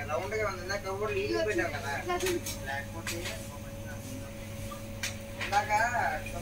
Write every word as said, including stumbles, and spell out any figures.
రౌండ్గా ఉంది ఇందాక కబోర్డ్ లీక్ పెట్టావు కదా లేకపోతే ఇందాక